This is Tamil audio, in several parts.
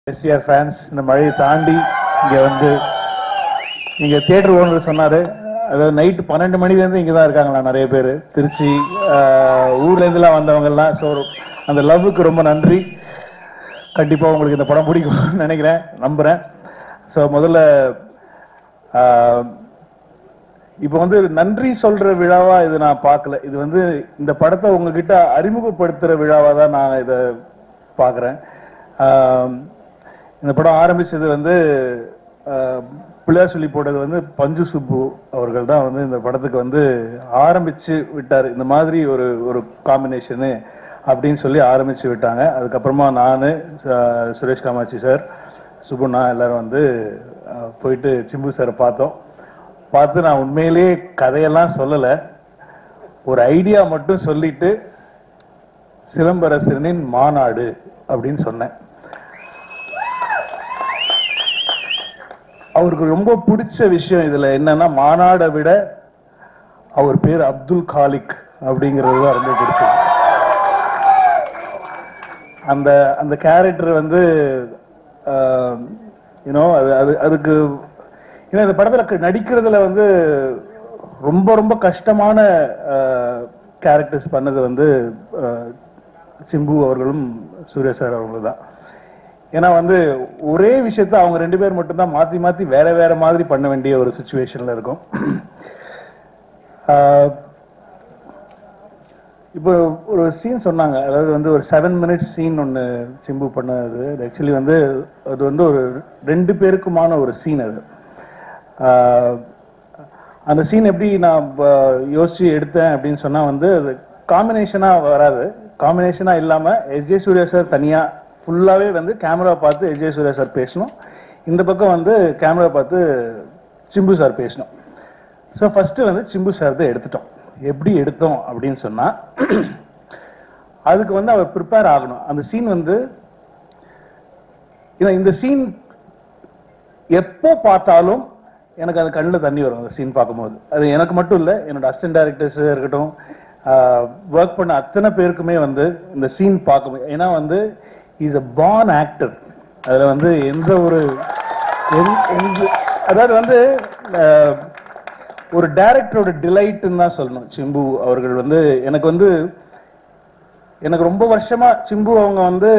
SCR fans இந்த மழையை தாண்டி இங்க வந்து இங்க தியேட்டர் ஓனர் சொன்னாரு, அதாவது நைட் 12 மணில இருந்து இங்க தான் இருக்காங்களா நிறைய பேர், திருச்சி ஊர்ல இருந்துலாம் வந்தவங்க எல்லாம். ஸோ அந்த லவ்வுக்கு ரொம்ப நன்றி. கண்டிப்பா உங்களுக்கு இந்த படம் பிடிக்கும்னு நினைக்கிறேன், நம்புறேன். ஸோ முதல்ல இப்போ வந்து நன்றி சொல்ற விழாவா இது நான் பார்க்கல. இது வந்து இந்த படத்தை உங்ககிட்ட அறிமுகப்படுத்துற விழாவா தான் நான் இதை பார்க்குறேன். இந்த படம் ஆரம்பிச்சது வந்து பிள்ளையார் சொல்லி போட்டது வந்து பஞ்சு சுப்பு அவர்கள் தான் வந்து இந்த படத்துக்கு வந்து ஆரம்பிச்சு விட்டார். இந்த மாதிரி ஒரு காம்பினேஷனு அப்படின்னு சொல்லி ஆரம்பிச்சு விட்டாங்க. அதுக்கப்புறமா நான், சுரேஷ் காமாட்சி சார், சுபுண்ணா எல்லாரும் வந்து போயிட்டு சிம்பு சாரை பார்த்து நான் உண்மையிலேயே கதையெல்லாம் சொல்லலை, ஒரு ஐடியா மட்டும் சொல்லிட்டு சிலம்பரசனின் மாநாடு அப்படின்னு சொன்னேன். அவருக்கு ரொம்ப பிடிச்ச விஷயம் இதுல என்னன்னா, மாநாடை விட அவர் பேர் அப்துல் காலிக் அப்படிங்கிறது தான் ரொம்ப பிடிச்சது. அந்த கேரக்டர் வந்து அதுக்கு இந்த படத்துல நடிக்கிறதுல வந்து ரொம்ப ரொம்ப கஷ்டமான கேரக்டர்ஸ் பண்ணது வந்து சிம்பு அவர்களும் சூர்யா சார் அவர்களும் தான். ஏன்னா வந்து ஒரே விஷயத்த அவங்க 2 பேர் மட்டும்தான் மாத்தி மாத்தி வேற வேற மாதிரி பண்ண வேண்டிய ஒரு சிச்சுவேஷன்ல இருக்கும். இப்போ ஒரு சீன் சொன்னாங்க, அதாவது வந்து ஒரு 7 மினிட்ஸ் சீன் ஒன்று சிம்பு பண்ணது. ஆக்சுவலி வந்து அது வந்து ஒரு 2 பேருக்குமான ஒரு சீன். அது அந்த சீன் எப்படி நான் யோசிச்சு எடுத்தேன் அப்படின்னு சொன்னா வந்து அது காம்பினேஷனா வராது. காம்பினேஷனா இல்லாம எஸ்.ஜே. சூர்யா சார் தனியா ஃபுல்லாவே வந்து கேமரா பார்த்து எஸ்.ஜே. சூர்யா சார் பேசணும், இந்த பக்கம் வந்து கேமரா பார்த்து சிம்பு சார் பேசணும். ஸோ ஃபர்ஸ்ட் வந்து சிம்பு சார் தான் எடுத்துட்டோம். எப்படி எடுத்தோம் அப்படின்னு சொன்னா, அதுக்கு வந்து அவர் ப்ரிப்பேர் ஆகணும். அந்த சீன் வந்து இந்த சீன் எப்போ பார்த்தாலும் எனக்கு அது கண்ணில் தண்ணி வரும். அந்த சீன் பார்க்கும்போது அது எனக்கு மட்டும் இல்லை, என்னோட அசிஸ்டன்ட் டைரக்டர்ஸ் இருக்கட்டும், ஒர்க் பண்ண அத்தனை பேருக்குமே வந்து இந்த சீன் பார்க்கும். ஏன்னா வந்து இஸ் அ பார்ன் ஆக்டர். அதில் வந்து எந்த ஒரு அதாவது வந்து ஒரு டைரக்டரோட டிலைட்ன்னு தான் சொல்லணும். சிம்பு அவர்கள் வந்து எனக்கு ரொம்ப வருஷமா சிம்பு அவங்க வந்து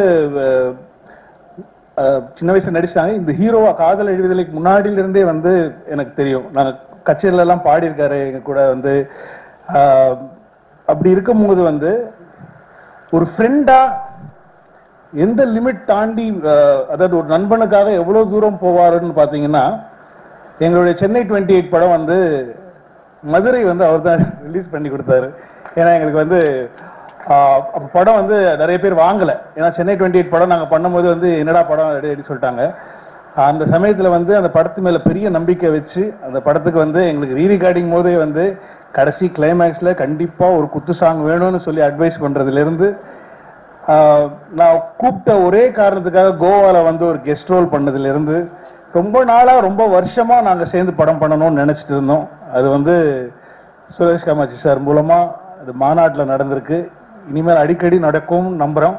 சின்ன வயசுல நடிச்சாங்க. இந்த ஹீரோவா காதல் எழுதுதலுக்கு முன்னாடியில இருந்தே வந்து எனக்கு தெரியும். நாங்கள் கச்சேரியில எல்லாம் பாடியிருக்காரு எங்க கூட வந்து. அப்படி இருக்கும்போது வந்து ஒரு ஃப்ரெண்டா எந்த லிமிட் தாண்டி, அதாவது ஒரு நண்பனுக்காக எவ்வளவு தூரம் போவாருன்னு பாத்தீங்கன்னா, எங்களுடைய சென்னை 28 படம் வந்து மதுரை வந்து அவர் தான் ரிலீஸ் பண்ணி கொடுத்தாரு. ஏன்னா எங்களுக்கு வந்து படம் வந்து நிறைய பேர் வாங்கலை. ஏன்னா சென்னை 28 படம் நாங்கள் பண்ணும்போது வந்து என்னடா படம் ரெடி சொல்லிட்டாங்க. அந்த சமயத்தில் வந்து அந்த படத்து மேலே பெரிய நம்பிக்கை வச்சு அந்த படத்துக்கு வந்து எங்களுக்கு ரீரிகார்டிங் போதே வந்து கடைசி கிளைமேக்ஸில் கண்டிப்பாக ஒரு குத்து சாங் வேணும்னு சொல்லி அட்வைஸ் பண்ணுறதுலேருந்து, நான் கூப்பிட்ட ஒரே காரணத்துக்காக கோவாவில் வந்து ஒரு கெஸ்ட் ரோல் பண்ணதுலேருந்து, ரொம்ப நாளாக ரொம்ப வருஷமாக நாங்கள் சேர்ந்து படம் பண்ணணும்னு நினச்சிட்டு இருந்தோம். அது வந்து சுரேஷ் காமாட்சி சார் மூலமாக அது மாநாட்டில் நடந்திருக்கு. இனிமேல் அடிக்கடி நடக்கும் நம்புகிறோம்.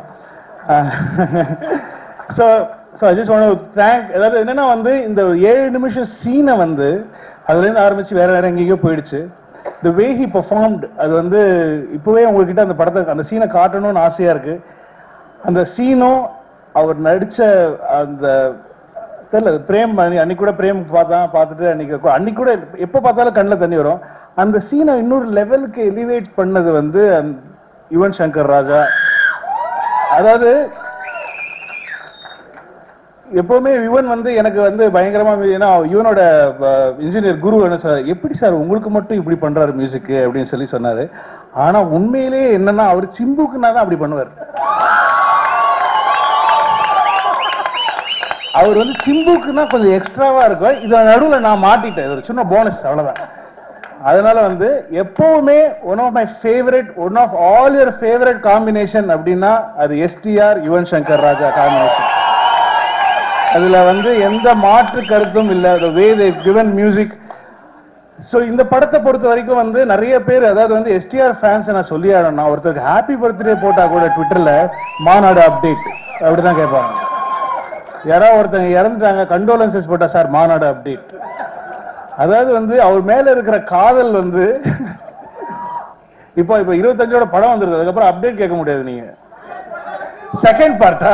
So I just want to thank. அதாவது என்னென்னா வந்து இந்த 7 நிமிஷம் சீனை வந்து அதுலேருந்து ஆரம்பித்து வேறு எங்கேயோ போயிடுச்சு. த வே ஹி பெர்ஃபார்ம்டு, அது வந்து இப்போவே உங்ககிட்ட அந்த படத்தை அந்த சீனை காட்டணும்னு ஆசையாக இருக்குது. அந்த சீனும் அவர் நடித்த அந்த தெரியல பிரேம், அன்னைக்கு கூட பிரேம் பார்த்துட்டு அன்னைக்கு கூட எப்போ பார்த்தாலும் கண்ணில் தண்ணி வரும். அந்த சீனை இன்னொரு லெவலுக்கு எலிவேட் பண்ணது வந்து யுவன் சங்கர் ராஜா. அதாவது எப்பவுமே யுவன் வந்து எனக்கு வந்து பயங்கரமா, ஏன்னா யுவனோட இன்ஜினியர் குரு என்ன சார், எப்படி சார் உங்களுக்கு மட்டும் இப்படி பண்றாரு மியூசிக் அப்படின்னு சொல்லி சொன்னாரு. ஆனா உண்மையிலேயே என்னன்னா அவர் சிம்புக்குன்னா தான் அப்படி பண்ணுவார். அவர் வந்து சிம்புக்குன்னா கொஞ்சம் எக்ஸ்ட்ராவா இருக்கும். இதை நடுவில் நான் மாட்டிட்டேன், இது ஒரு சின்ன போனஸ், அவ்வளவுதான். அதனால வந்து எப்பவுமே one of my favourite, one of all your favourite combination அப்படின்னா அது STR யுவன் சங்கர் ராஜா காம்பினேஷன். அதுல வந்து எந்த மாற்று கருத்தும் இல்லை. the way they've given music. So இந்த படத்தை பொறுத்த வரைக்கும் வந்து நிறைய பேர், அதாவது வந்து STR ஃபேன்ஸ் நான் சொல்லி ஆடணும், ஒருத்தருக்கு ஹாப்பி பர்த்டே போட்டா கூட ட்விட்டர்ல மாநாடு அப்டேட் அப்படிதான் கேட்பாங்க. யாராவது ஒருத்தங்க இறந்துட்டாங்க, கண்டோலன்சஸ் போட்டா சார் மாநாடு அப்டேட். அதாவது வந்து அவர் மேல இருக்கிற காதல் வந்து இப்போ 25ஓட படம் வந்துருது, அதுக்கப்புறம் அப்டேட் கேட்க முடியாது நீங்க. செகண்ட் பார்ட்டா?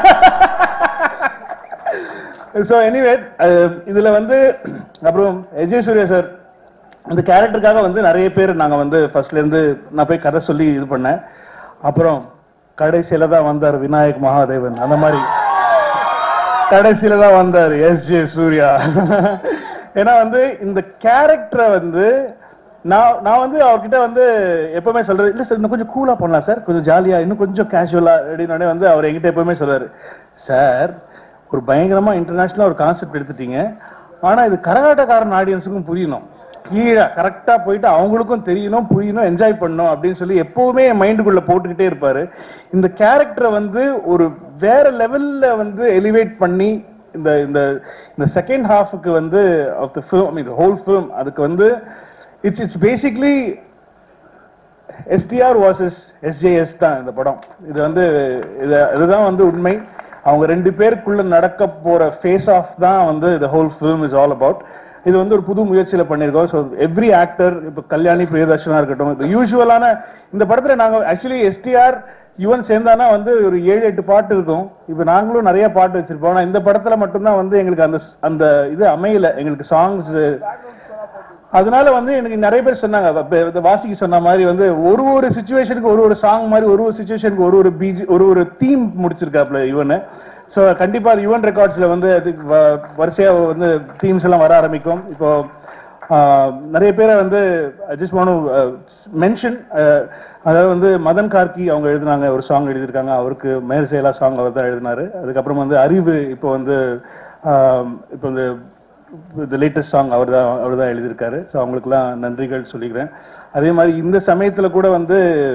ஸோ எனிவே இதுல வந்து அப்புறம் எஜே சூர்யா சார் இந்த கேரக்டருக்காக வந்து நிறைய பேர் நாங்கள் வந்து ஃபர்ஸ்ட்ல இருந்து நான் போய் கதை சொல்லி இது பண்ணேன். அப்புறம் கடைசியில தான் வந்தார் விநாயக் மகாதேவன், அந்த மாதிரி கடைசியில தான் வந்தார் எஸ்ஜே சூர்யா. ஏன்னா வந்து இந்த கேரக்டரை வந்து நான் வந்து அவர்கிட்ட வந்து எப்பவுமே சொல்றது இல்லை சார், இன்னும் கொஞ்சம் கூலா பண்ணலாம் சார், கொஞ்சம் ஜாலியா, இன்னும் கொஞ்சம் கேஷுவலா அப்படின்னு வந்து அவர் என்கிட்ட எப்பவுமே சொல்றாரு, சார் ஒரு பயங்கரமா இன்டர்நேஷனலா ஒரு கான்செப்ட் எடுத்துட்டீங்க, ஆனா இது கரகாட்டக்காரன் ஆடியன்ஸுக்கும் புரியணும், கீழே கரெக்டா போயிட்டு அவங்களுக்கும் தெரியணும், புரியணும், என்ஜாய் பண்ணணும் அப்படின்னு சொல்லி எப்பவுமே என் மைண்டுக்குள்ள போட்டுக்கிட்டே இருப்பாரு. இந்த கேரக்டரை வந்து ஒரு வேற லெவல்ல வந்து எலிவேட் பண்ணி இந்த இந்த இந்த செகண்ட் ஹாஃபுக்கு வந்து of the film, I mean whole film, அதுக்கு வந்து it's basically STR versus SJS தான் இந்த படம். இது வந்து இதுதான் வந்து உண்மை. அவங்க ரெண்டு பேருக்குள்ள நடக்க போற ஃபேஸ் ஆஃப் தான் வந்து the whole film is all about. இது வந்து ஒரு புது முயற்சியில பண்ணிருக்கோம். ஸோ எவ்ரி ஆக்டர், இப்போ கல்யாணி பிரியதர்ஷனா இருக்கட்டும், இந்த யூஸ்வலான இந்த படத்துல நாங்கள் ஆக்சுவலி எஸ்டிஆர் யுவன் சேர்ந்தானா வந்து ஒரு 7-8 பாட்டு இருக்கும். இப்போ நாங்களும் நிறைய பாட்டு வச்சிருப்போம். ஆனால் இந்த படத்துல மட்டும்தான் வந்து எங்களுக்கு அந்த அந்த இது அமையல, எங்களுக்கு சாங்ஸ். அதனால வந்து எனக்கு நிறைய பேர் சொன்னாங்க, வாசிக்கு சொன்ன மாதிரி வந்து ஒரு சிச்சுவேஷனுக்கு ஒரு சாங் மாதிரி, ஒரு சிச்சுவேஷனுக்கு ஒரு பீஜ், ஒரு தீம் முடிச்சிருக்காப்ல யுவன். ஸோ கண்டிப்பா யுவன் ரெக்கார்ட்ஸ்ல வந்து அதுக்கு வரிசையா வந்து தீம்ஸ் எல்லாம் வர ஆரம்பிக்கும். இப்போ நிறைய பேரை வந்து ஜஸ்ட் வாண்ட் டு மென்ஷன், அதாவது வந்து மதன் கார்கி அவங்க எழுதினாங்க, ஒரு சாங் எழுதியிருக்காங்க, அவருக்கு மேர்சேலா சாங் அவர் தான் எழுதினாரு. அதுக்கப்புறம் வந்து அறிவு இப்போ வந்து இப்போ இந்த லேட்டஸ்ட் சாங் அவர் தான் எழுதியிருக்காரு. ஸோ அவங்களுக்குலாம் நன்றிகள் சொல்லிக்கிறேன். அதே மாதிரி இந்த சமயத்தில் கூட வந்து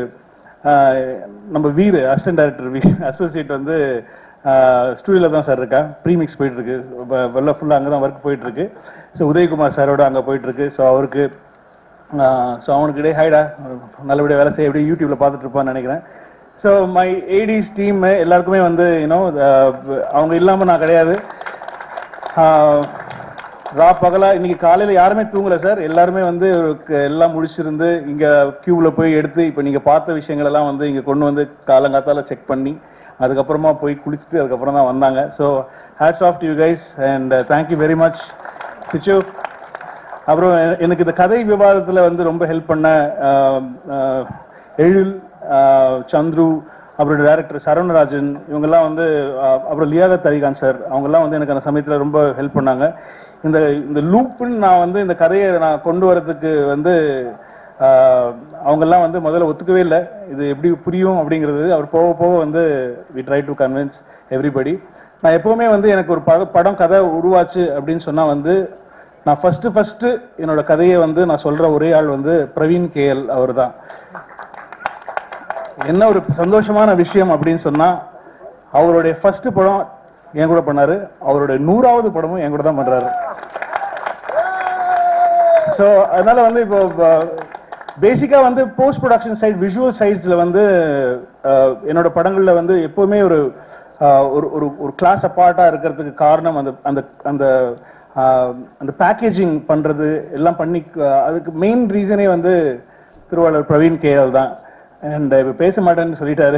நம்ம வீர் அசிஸ்டன்ட் டைரக்டர் அசோசியேட் வந்து ஸ்டூடியோவில் தான் சார் இருக்கா, ப்ரீமிக்ஸ் போயிட்டு இருக்கு, வெள்ள ஃபுல்லாக அங்கே தான் ஒர்க் போயிட்டு இருக்கு. ஸோ உதயகுமார் சாரோட அங்கே போயிட்டு இருக்கு. ஸோ அவருக்கு அவனுக்கு இடையே ஹைடா நல்லபடியாக வேலை செய்ய எப்படி யூடியூப்ல பார்த்துட்டு இருப்பான்னு நினைக்கிறேன். ஸோ மை ஏடிஸ் டீம் எல்லாருக்குமே வந்து அவங்க இல்லாமல் நான் கிடையாது. பகலா இன்னைக்கு காலையில் யாருமே தூங்கலை சார், எல்லாருமே வந்து எல்லாம் முடிச்சிருந்து இங்கே கியூவில் போய் எடுத்து இப்போ நீங்கள் பார்த்த விஷயங்கள் எல்லாம் வந்து இங்கே கொண்டு வந்து காலங்காத்தால செக் பண்ணி அதுக்கப்புறமா போய் குளிச்சுட்டு அதுக்கப்புறம் தான் வந்தாங்க. So hats off to you guys and thank you very much Pichu. அப்புறம் எனக்கு இந்த கதை விவாதத்தில் வந்து ரொம்ப ஹெல்ப் பண்ண எழில், சந்துரு, அப்புறம் டைரக்டர் சரவணராஜன், இவங்கெல்லாம் வந்து, அப்புறம் லியாகத் அலிகான் சார், அவங்கெல்லாம் வந்து எனக்கு அந்த சமயத்தில் ரொம்ப ஹெல்ப் பண்ணாங்க. இந்த லூப்புன்னு நான் வந்து இந்த கதையை நான் கொண்டு வரதுக்கு வந்து அவங்கெல்லாம் வந்து முதல்ல ஒத்துக்கவே இல்லை, இது எப்படி புரியும் அப்படிங்கிறது. அவர் போக போக வந்து we try to convince everybody. நான் எப்பவுமே வந்து எனக்கு ஒரு படம் கதை உருவாச்சு அப்படின்னு சொன்னால் வந்து நான் ஃபர்ஸ்ட் என்னோட கதையை வந்து நான் சொல்ற ஒரே ஆள் வந்து பிரவீன் கேஎல் அவர் தான். என்ன ஒரு சந்தோஷமான விஷயம் அப்படின்னு சொன்னா, அவருடைய ஃபர்ஸ்ட் படம் என் கூட பண்ணாரு, அவருடைய 100வது படமும் என் கூட தான் பண்றாரு. ஸோ அதனால வந்து இப்போ பேசிக்கா வந்து போஸ்ட் ப்ரொடக்ஷன் சைட், விஷுவல் சைட்ஸ்ல வந்து என்னோட படங்கள்ல வந்து எப்பவுமே ஒரு ஒரு கிளாஸ் அப்பார்ட்டா இருக்கிறதுக்கு காரணம் அந்த அந்த அந்த அந்த பேக்கேஜிங் பண்றது எல்லாம் பண்ணி, அதுக்கு மெயின் ரீசனே வந்து திருவாளர் பிரவீன் கேஎல் தான். அண்ட் இப்போ பேச மாட்டேன்னு சொல்லிட்டாரு.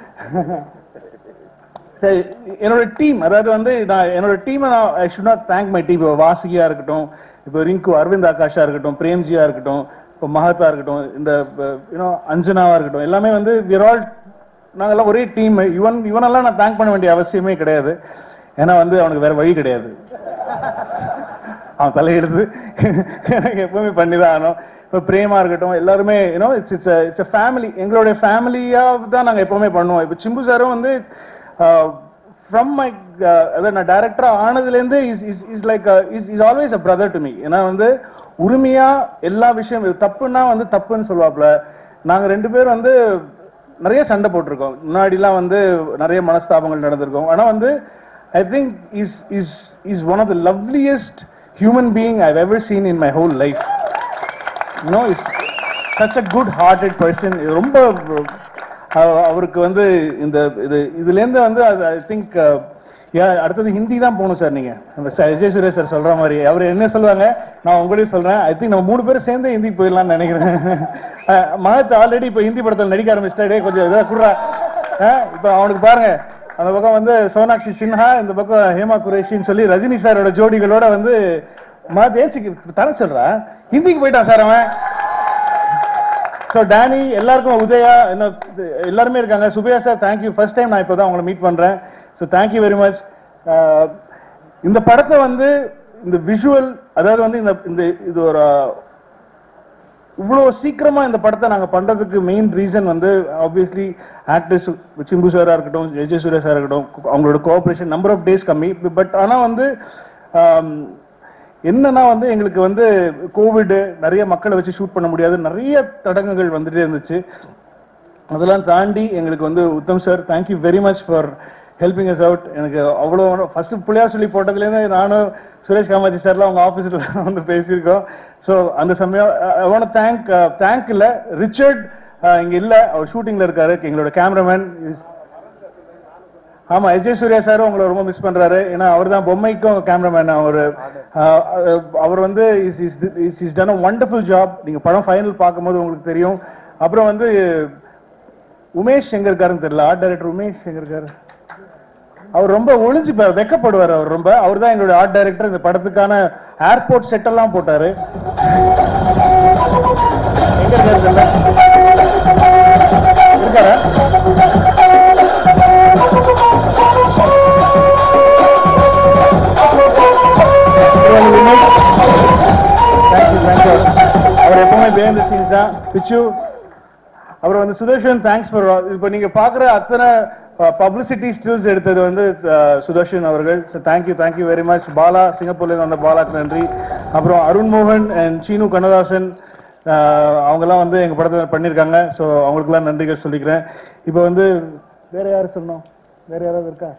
சரி, என்னோட டீம், அதாவது வந்து நான் என்னோட டீமை நான் I should not thank my team. இப்போ வாசிகியா இருக்கட்டும், இப்போ ரிங்கு அரவிந்த் ஆகாஷா இருக்கட்டும், பிரேம்ஜியா இருக்கட்டும், இப்போ மஹத்தா இருக்கட்டும், இந்த அஞ்சனாவா இருக்கட்டும், எல்லாமே வந்து விர் ஆல் நாங்கெல்லாம் ஒரே டீம். இவனெல்லாம் நான் தேங்க் பண்ண வேண்டிய அவசியமே கிடையாது, ஏன்னா வந்து அவனுக்கு வேற வழி கிடையாது, அவன் தலையெடுத்து எனக்கு எப்பவுமே பண்ணிதான் ஆகணும். இப்போ பிரேமா இருக்கட்டும், எல்லாருமே இட்ஸ் அ ஃபேமிலி, எங்களுடைய ஃபேமிலியாக தான் நாங்கள் எப்பவுமே பண்ணுவோம். இப்போ சிம்பு சாரும் வந்து ஃப்ரம் மை அதாவது நான் டைரக்டராக ஆனதுலேருந்து is like is always a brother to me. ஏன்னா வந்து உரிமையா எல்லா விஷயம், தப்புன்னா வந்து தப்புன்னு சொல்லுவாப்புல. நாங்கள் ரெண்டு பேரும் வந்து நிறைய சண்டை போட்டிருக்கோம், முன்னாடிலாம் வந்து நிறைய மனஸ்தாபங்கள் நடந்திருக்கோம். ஆனால் வந்து I think is one of the loveliest human being I've ever seen in my whole life. He's such a good-hearted person. ரொம்ப அவருக்கு வந்து இதுலேருந்து வந்து ஐ திங்க் அடுத்தது ஹிந்தி தான் போகணும் சார். நீங்க விஜய் சுரேஷ் சார் சொல்ற மாதிரி அவர் என்ன சொல்லுவாங்க, நான் உங்களையும் சொல்றேன். ஐ திங்க் நம்ம 3 பேரும் சேர்ந்து ஹிந்தி போயிடலாம்னு நினைக்கிறேன். மகத் ஆல்ரெடி இப்போ ஹிந்தி படத்தில் நடிக்க ஆரம்பிச்சிட்டாடே, கொஞ்சம் இதாக குடுறா. இப்போ அவனுக்கு பாருங்க, அந்த பக்கம் வந்து சோனாக்ஷி சின்ஹா, இந்த பக்கம் ஹேமா குரேஷின்னு சொல்லி ரஜினி சாரோட ஜோடிகளோட வந்து மகத் ஏன்சிக்கு தர சொல்றா, ஹிந்திக்கு போயிட்டான் சார் அவன். ஸோ டேனி, எல்லாருக்கும் உதயா, என்ன எல்லாருமே இருக்காங்க. Subbaiah sir thank you, first time நான் இப்போ தான் உங்களை மீட் பண்ணுறேன். So thank you very much. இந்த படத்தை வந்து இந்த விஷுவல், அதாவது வந்து இந்த இது ஒரு இவ்வளோ சீக்கிரமாக இந்த படத்தை நாங்கள் பண்ணுறதுக்கு மெயின் ரீசன் வந்து ஆப்வியஸ்லி ஆக்டர்ஸ் சிம்பு சாராக இருக்கட்டும், விஜய் சூர்யா சாராக இருக்கட்டும், அவங்களோட கோஆப்ரேஷன், நம்பர் ஆஃப் டேஸ் கம்மி. பட் ஆனால் வந்து என்னன்னா வந்து எங்களுக்கு வந்து கோவிட், நிறைய மக்களை வச்சு ஷூட் பண்ண முடியாது, நிறைய தடங்கங்கள் வந்துட்டே இருந்துச்சு. அதெல்லாம் தாண்டி எங்களுக்கு வந்து Uttam sir, thank you very much for helping us out. எனக்கு அவ்வளோ ஃபர்ஸ்ட் பிள்ளையார் சொல்லி போட்டதுலேருந்து நானும் சுரேஷ் காமாட்சி சார்லாம் அவங்க ஆஃபீஸில் வந்து பேசியிருக்கோம். ஸோ அந்த சமயம் ஐ வாண்ட் தேங்க் இல்லை, ரிச்சர்ட் இங்கே இல்லை, அவர் ஷூட்டிங்கில் இருக்காரு, எங்களோட கேமராமேன். ஆமாம், விஜய் சூர்யா சாரும் உங்களை ரொம்ப மிஸ் பண்ணுறாரு. ஏன்னா அவர் தான் பொம்மைக்கும் கேமராமேன். அவர் வந்து is done a wonderful job. நீங்கள் படம் ஃபைனல் பார்க்கும்போது உங்களுக்கு தெரியும். அப்புறம் வந்து உமேஷ் எங்க இருக்காருன்னு தெரியல, ஆர்ட் டைரக்டர் உமேஷ் எங்க இருக்காரு, அவர் ரொம்ப ஒளிஞ்சு வெக்கப்படுவார். அவர் தான் எங்களுடைய ஆர்ட் டைரக்டர். இந்த படத்துக்கான ஏர்போர்ட் செட் எல்லாம் போட்டாரு. எங்க இருக்காரு இருக்காரா? அவர் எப்பவுமே பிஹைண்ட் தி சீன்ஸ் தான். பிச்சு, அப்புறம் வந்து சுதர்ஷன், தேங்க்ஸ் ஃபார். இப்போ நீங்க பாக்குற அத்தனை பப்ளிசிட்டி ஸ்டில்ஸ் எடுத்தது வந்து சுதர்ஷன் அவர்கள். So thank you very much. Bala, சிங்கப்பூர்லேருந்து வந்த பாலாக்கு நன்றி. அப்புறம் அருண் மோகன் அண்ட் சீனு கண்ணதாசன், அவங்கெல்லாம் வந்து எங்கள் படத்தில் பண்ணியிருக்காங்க. ஸோ அவங்களுக்குலாம் நன்றிகள் சொல்லிக்கிறேன். இப்போ வந்து வேற யார் சொன்னோம், வேற யாராவது இருக்கா?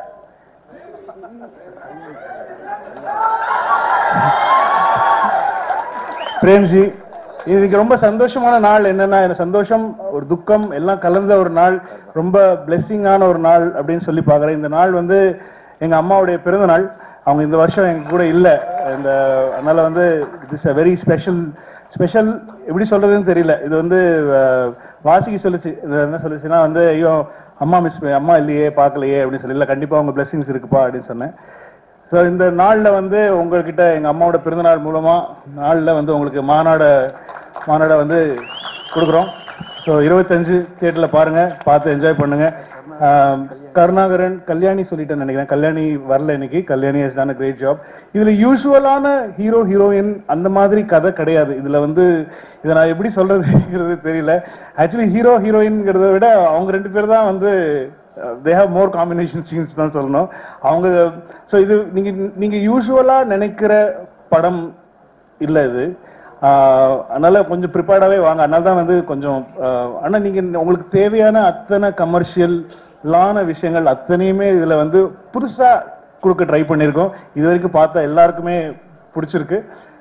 பிரேம்ஜி, இன்னைக்கு ரொம்ப சந்தோஷமான நாள். என்னன்னா, எனக்கு சந்தோஷம், ஒரு துக்கம் எல்லாம் கலந்த ஒரு நாள், ரொம்ப பிளெஸிங்கான ஒரு நாள் அப்படின்னு சொல்லி பார்க்குறேன். இந்த நாள் வந்து எங்கள் அம்மாவுடைய பிறந்த நாள். அவங்க இந்த வருஷம் எங்க கூட இல்லை. அதனால வந்து இட்ஸ் அ வெரி ஸ்பெஷல் எப்படி சொல்றதுன்னு தெரியல. இது வந்து வாசிக்கு சொல்லிச்சு, இது என்ன சொல்லிச்சுன்னா வந்து, ஐயோ அம்மா இல்லையே, பார்க்கலையே அப்படின்னு சொல்லி. இல்லை, கண்டிப்பாக அவங்க பிளெஸிங்ஸ் இருக்குப்பா அப்படின்னு சொன்னேன். ஸோ இந்த நாளில் வந்து உங்கள்கிட்ட எங்கள் அம்மாவோட பிறந்தநாள் மூலமாக நாளில் வந்து உங்களுக்கு மாநாடை வந்து கொடுக்குறோம். ஸோ 25 தியேட்டரில் பாருங்கள், பார்த்து என்ஜாய் பண்ணுங்கள். கருணாகரன், கல்யாணி சொல்லிட்டேன்னு நினைக்கிறேன். கல்யாணி வரல இன்னைக்கு. Kalyani has done a great job. இதில் யூஸ்வலான ஹீரோ ஹீரோயின் அந்த மாதிரி கதை கிடையாது. இதில் வந்து இதை நான் எப்படி சொல்கிறதுங்கிறது தெரியல. ஆக்சுவலி ஹீரோ ஹீரோயின்ங்கிறத விட அவங்க 2 பேர் தான் வந்து they have more combination scenes தான் சொல்லணும் அவங்க. ஸோ இது நீங்கள் யூஸ்வலாக நினைக்கிற படம் இல்லை இது. அதனால கொஞ்சம் ப்ரிப்பேர்டாகவே வாங்க. அதனால தான் வந்து கொஞ்சம் ஆனால் நீங்கள் உங்களுக்கு தேவையான அத்தனை கமர்ஷியலான விஷயங்கள் அத்தனையுமே இதில் வந்து புதுசாக கொடுக்க ட்ரை பண்ணியிருக்கோம். இது வரைக்கும் பார்த்தா எல்லாருக்குமே பிடிச்சிருக்கு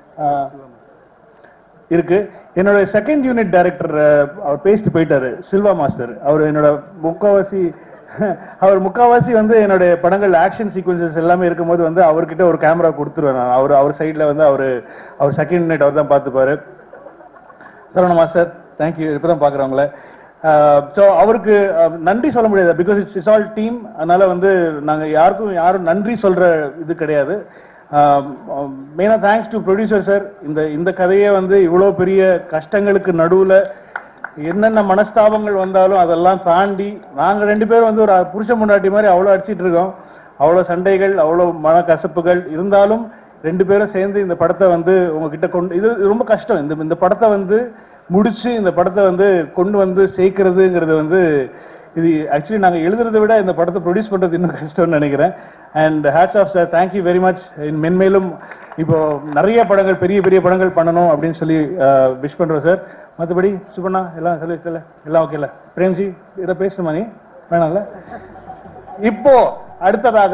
இருக்கு. என்னோட செகண்ட் யூனிட் டைரக்டர் அவர் பேசிட்டு போயிட்டாரு, சில்வா மாஸ்டர். அவர் என்னோட முக்காவாசி வந்து என்னுடைய படங்கள் ஆக்ஷன் சீக்வன்சஸ் எல்லாமே இருக்கும்போது வந்து அவர்கிட்ட ஒரு கேமரா கொடுத்துருவேன் நான். அவர் சைடில் வந்து அவர் செகண்ட் யூனிட் அவர் தான் பார்த்துப்பாரு. Saravana master, thank you. இப்போ தான் பார்க்குறவங்கள. ஸோ அவருக்கு நன்றி சொல்ல முடியாது, பிகாஸ் இட்ஸ் ஆல் டீம். அதனால வந்து நாங்கள் யாரும் நன்றி சொல்கிற இது கிடையாது. மெயினாக தேங்க்ஸ் டு ப்ரொடியூசர் சார். இந்த கதையை வந்து இவ்வளோ பெரிய கஷ்டங்களுக்கு நடுவில் என்னென்ன மனஸ்தாபங்கள் வந்தாலும் அதெல்லாம் தாண்டி நாங்கள் 2 பேரும் வந்து ஒரு புருஷ முன்னாடி மாதிரி அவ்வளோ அடிச்சிட்டு இருக்கோம். அவ்வளோ சண்டைகள், அவ்வளோ மனக்கசப்புகள் இருந்தாலும் 2 பேரும் சேர்ந்து இந்த படத்தை வந்து உங்ககிட்ட இது ரொம்ப கஷ்டம். இந்த படத்தை வந்து முடிச்சு இந்த படத்தை வந்து கொண்டு வந்து சேர்க்கறதுங்கிறது வந்து இது ஆக்சுவலி நாங்கள் எழுதுறதை விட இந்த படத்தை ப்ரொடியூஸ் பண்ணுறது இன்னும் கஷ்டம்னு நினைக்கிறேன். And hats off sir, thank you very much. மென்மேலும் இப்போ நிறைய படங்கள், பெரிய பெரிய படங்கள் பண்ணணும் அப்படின்னு சொல்லி விஷ் பண்ணுறோம் சார். மற்றபடி சுபண்ணா எல்லாம் சொல்லி எல்லாம் ஓகேல. பிரேம்ஜி, இதை பேசணுமா நீ? வேணாம்ல. இப்போ அடுத்ததாக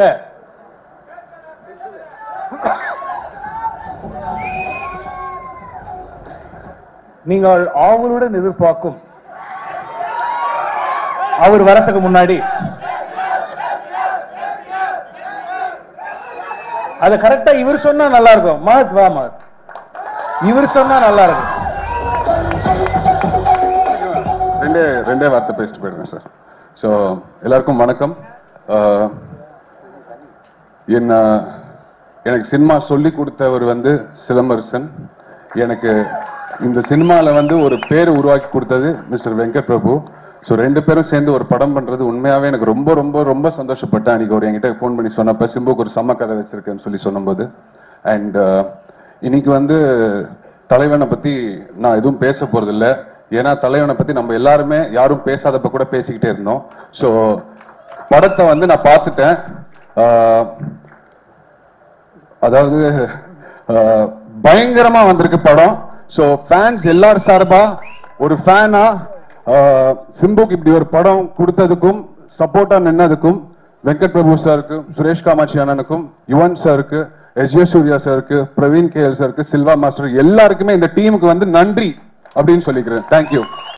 நீங்கள் ஆவலுடன் எதிர்பார்க்கும் அவர் வரத்துக்கு முன்னாடி அது கரெக்டா இவர் சொன்னா நல்லா இருக்கும். மகத் வா மகத், இவர் சொன்னா நல்லா இருக்கும். ரெண்டே வார்த்தை பேசிட்டு போயிடுறேன் சார். ஸோ எல்லாருக்கும் வணக்கம். எனக்கு சினிமா சொல்லி கொடுத்தவர் வந்து சிலம்பரசன். எனக்கு இந்த சினிமாவில் ஒரு பேர் உருவாக்கி கொடுத்தது மிஸ்டர் வெங்கட் பிரபு. ஸோ ரெண்டு பேரும் சேர்ந்து ஒரு படம் பண்ணுறது உண்மையாகவே எனக்கு ரொம்ப ரொம்ப ரொம்ப சந்தோஷப்பட்டேன். அன்றைக்கி ஒரு என்கிட்ட ஃபோன் பண்ணி சொன்னப்போ சிம்புக்கு ஒரு செம்ம கதை வச்சுருக்கேன்னு சொல்லி சொன்னபோது. அண்ட் இன்னைக்கு தலைவனை பற்றி நான் எதுவும் பேச போகிறதில்ல. ஏன்னா தலைவனை பற்றி நம்ம எல்லாருமே யாரும் பேசாதப்ப கூட பேசிக்கிட்டே இருந்தோம். ஸோ படத்தை நான் பார்த்துட்டேன். அதாவது பயங்கரமா வந்திருக்கு படம். ஸோ ஃபேன்ஸ் எல்லாரும் சார்பா ஒரு ஃபேனா சிம்புக்கு இப்படி ஒரு படம் கொடுத்ததுக்கும் சப்போர்ட்டா நின்னதுக்கும் வெங்கட் பிரபு சாருக்கு, சுரேஷ் காமாட்சி அண்ணனுக்கும், யுவன் சாருக்கு, எஸ்.ஜே. சூர்யா சாருக்கு, பிரவீன் கேஎல் சாருக்கு, சில்வா மாஸ்டர் எல்லாருக்குமே இந்த டீமுக்கு நன்றி அப்படின்னு சொல்லிக்கிறேன். தேங்க்யூ.